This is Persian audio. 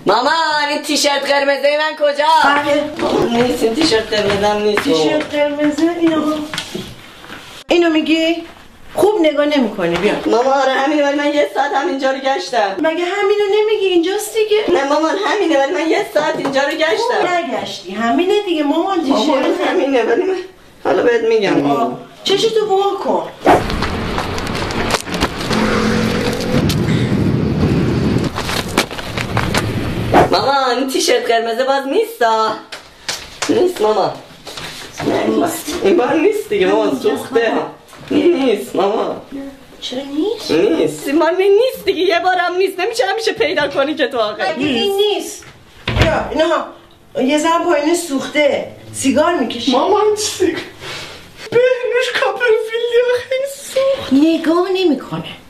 مامان این تیشرت قرمزه من کجا؟ نیست این تیشرت قرمزم نیست. تیشرت قرمزه اینو میگی؟ خوب نگاه نمی‌کنی. بیا مامان آره همینه ولی من یه ساعت همینجا رو گشتم. مگه همینو نمیگی؟ اینجاست دیگه. نه مامان همینه ولی من یه ساعت اینجا رو گشتم. نگشتی همینه دیگه مامان. مامان همینه ولی من حالا بهت میگم. چشتو وا کن. مامان این تیشرت قرمزه باز نیستا. نیست مامان. این بار نیست دیگه مامان سوخته. نیست مامان. چرا نیست؟ نیست این بار نیست دیگه یه بارم نیست. نمیشه همیشه پیدا کنی که تو آخر این نیست. یا اینا یه زن پایین سوخته سیگار میکشی. مامان سیگار بهنوش کاپرفیلدی خیلی سوخت. نگاه نمیکنه.